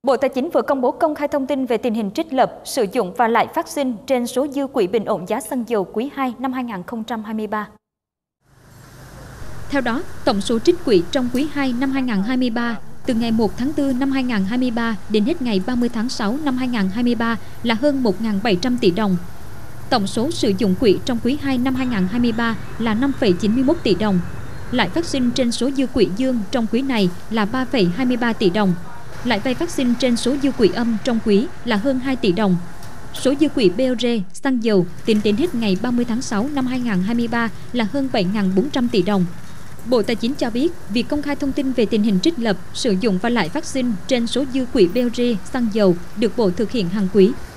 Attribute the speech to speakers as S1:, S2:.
S1: Bộ Tài chính vừa công bố công khai thông tin về tình hình trích lập, sử dụng và lãi phát sinh trên số dư quỹ bình ổn giá xăng dầu quý 2 năm 2023.
S2: Theo đó, tổng số trích quỹ trong quý 2 năm 2023 từ ngày 1 tháng 4 năm 2023 đến hết ngày 30 tháng 6 năm 2023 là hơn 1.700 tỷ đồng. Tổng số sử dụng quỹ trong quý 2 năm 2023 là 5,91 tỷ đồng. Lãi phát sinh trên số dư quỹ dương trong quý này là 3,23 tỷ đồng. Lãi vay phát sinh trên số dư quỹ âm trong quý là hơn 2 tỷ đồng. Số dư quỹ BOR, xăng dầu tính đến hết ngày 30 tháng 6 năm 2023 là hơn 7.400 tỷ đồng. Bộ Tài chính cho biết, việc công khai thông tin về tình hình trích lập, sử dụng và lãi phát sinh trên số dư quỹ BOR, xăng dầu được Bộ thực hiện hàng quý.